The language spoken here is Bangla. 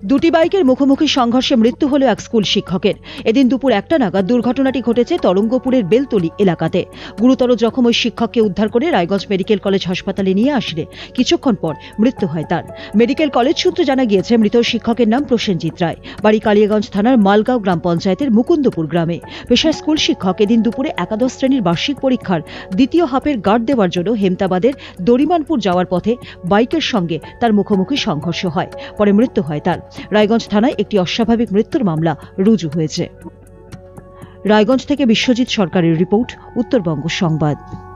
দুটি বাইকের মুখোমুখি সংঘর্ষে মৃত্যু হল এক স্কুল শিক্ষকের। এদিন দুপুর 1টা নাগাদ দুর্ঘটনাটি ঘটেছে তরঙ্গপুরের বেলতলি এলাকাতে। গুরুতর জখম ওই শিক্ষককে উদ্ধার করে রায়গঞ্জ মেডিকেল কলেজ হাসপাতালে নিয়ে আসলে কিছুক্ষণ পর মৃত্যু হয় তার। মেডিকেল কলেজ সূত্রে জানা গিয়েছে, মৃত শিক্ষকের নাম প্রসেনজিৎ রায়, বাড়ি কালিয়াগঞ্জ থানার মালগাঁও গ্রাম পঞ্চায়েতের মুকুন্দপুর গ্রামে। পেশায় স্কুল শিক্ষক। এদিন দুপুরে একাদশ শ্রেণীর বার্ষিক পরীক্ষার দ্বিতীয় হাফের গার্ড দেওয়ার জন্য হেমতাবাদের দরিমানপুর যাওয়ার পথে বাইকের সঙ্গে তার মুখোমুখি সংঘর্ষ হয়, পরে মৃত্যু হয় তার। রায়গঞ্জ থানায় একটি অস্বাভাবিক মৃত্যুর মামলা রুজু হয়েছে। রায়গঞ্জ থেকে বিশ্বজিৎ সরকারের রিপোর্ট, উত্তরবঙ্গ সংবাদ।